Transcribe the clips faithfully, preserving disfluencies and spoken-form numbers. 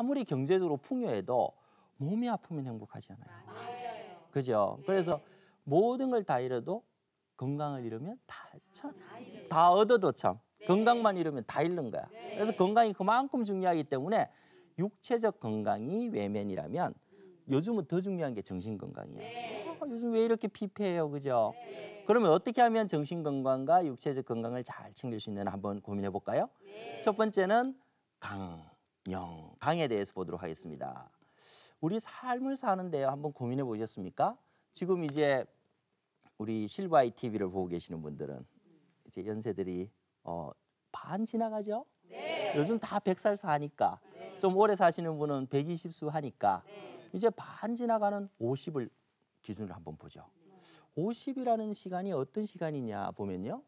아무리 경제적으로 풍요해도 몸이 아프면 행복하지 않아요. 맞아요. 그죠? 네. 그래서 모든 걸 다 잃어도 건강을 잃으면 다, 참, 다 잃어요. 다 얻어도 참 네. 건강만 잃으면 다 잃는 거야. 네. 그래서 건강이 그만큼 중요하기 때문에 육체적 건강이 외면이라면 요즘은 더 중요한 게 정신 건강이에요. 네. 아, 요즘 왜 이렇게 피폐해요, 그죠? 네. 그러면 어떻게 하면 정신 건강과 육체적 건강을 잘 챙길 수 있나 한번 고민해 볼까요? 네. 첫 번째는 강, 영, 강에 대해서 보도록 하겠습니다. 우리 삶을 사는데 한번 고민해 보셨습니까? 지금 이제 우리 실바이 티비를 보고 계시는 분들은 이제 연세들이 어, 반 지나가죠? 네. 요즘 다 백 살 사니까 네. 좀 오래 사시는 분은 백이십 수 하니까 네. 이제 반 지나가는 오십을 기준으로 한번 보죠. 오십이라는 시간이 어떤 시간이냐 보면요.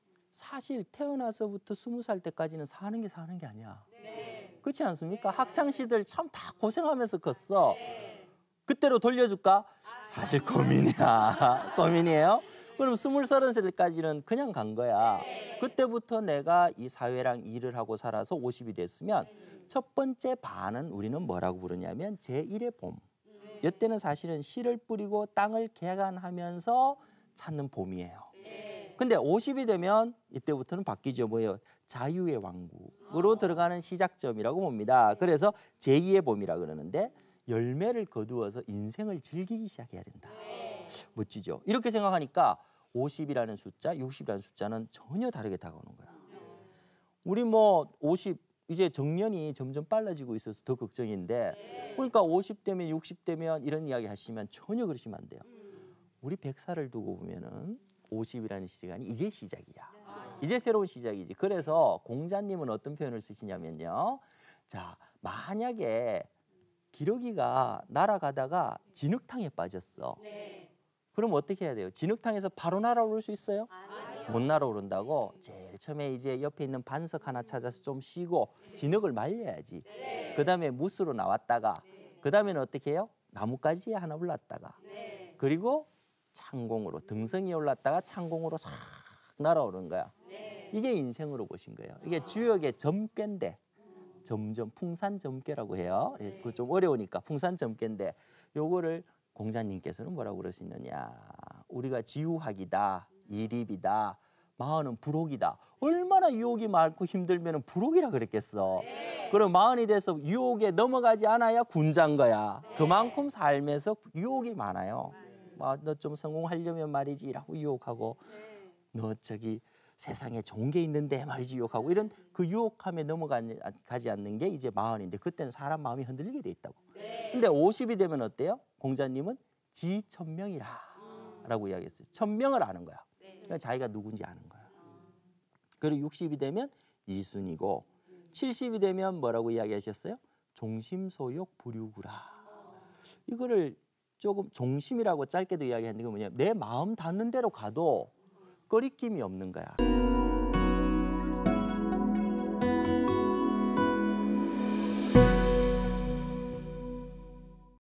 사실 태어나서부터 스무 살 때까지는 사는 게 사는 게 아니야. 네. 그렇지 않습니까? 학창 시절 참 다 고생하면서 컸어. 네. 그때로 돌려줄까? 사실 고민이야. 고민이에요. 그럼 스물 서른 살까지는 그냥 간 거야. 그때부터 내가 이 사회랑 일을 하고 살아서 오십이 됐으면 첫 번째 반은 우리는 뭐라고 부르냐면 제일의 봄. 이때는 사실은 씨를 뿌리고 땅을 개간하면서 찾는 봄이에요. 근데 오십이 되면 이때부터는 바뀌죠. 뭐예요? 자유의 왕국으로 들어가는 시작점이라고 봅니다. 그래서 제이의 봄이라 그러는데 열매를 거두어서 인생을 즐기기 시작해야 된다. 멋지죠? 이렇게 생각하니까 오십이라는 숫자, 육십이라는 숫자는 전혀 다르게 다가오는 거야. 우리 뭐 오십 이제 정년이 점점 빨라지고 있어서 더 걱정인데 그러니까 오십 되면 육십 되면 이런 이야기 하시면 전혀 그러시면 안 돼요. 우리 백 살을 두고 보면은 오십이라는 시간이 이제 시작이야. 이제 새로운 시작이지. 그래서 공자님은 어떤 표현을 쓰시냐면요. 자, 만약에 기러기가 날아가다가 진흙탕에 빠졌어. 네. 그럼 어떻게 해야 돼요? 진흙탕에서 바로 날아오를 수 있어요? 아니요. 못 날아오른다고 제일 처음에 이제 옆에 있는 반석 하나 찾아서 좀 쉬고 진흙을 말려야지. 네. 그다음에 무스로 나왔다가 그다음에는 어떻게 해요? 나뭇가지에 하나 올랐다가 네. 그리고 창공으로 등성이에 올랐다가 창공으로 싹 날아오는 거야. 네. 이게 인생으로 보신 거예요. 이게 주역의 점괘인데 점점 풍산점괘라고 해요. 예, 그거 좀 어려우니까 풍산점괘인데 요거를 공자님께서는 뭐라고 그러시느냐. 우리가 지우학이다, 이립이다, 마흔은 불혹이다. 얼마나 유혹이 많고 힘들면 불혹이라 그랬겠어. 네. 그럼 마흔이 돼서 유혹에 넘어가지 않아야 군자인 거야. 네. 그만큼 삶에서 유혹이 많아요. 아, 너 좀 성공하려면 말이지 라고 유혹하고 네. 너 저기 세상에 좋은 게 있는데 말이지 유혹하고 이런 그 유혹함에 넘어가지 않는 게 이제 마흔인데 그때는 사람 마음이 흔들리게 돼 있다고. 네. 근데 오십이 되면 어때요? 공자님은 지천명이라 라고 이야기했어요. 천명을 아는 거야. 네. 그러니까 자기가 누군지 아는 거야. 그리고 육십이 되면 이순이고 칠십이 되면 뭐라고 이야기하셨어요? 종심소욕 부류구라. 이거를 조금 종심이라고 짧게도 이야기했는데 그 뭐냐 내 마음 닿는 대로 가도 꺼리낌이 없는 거야.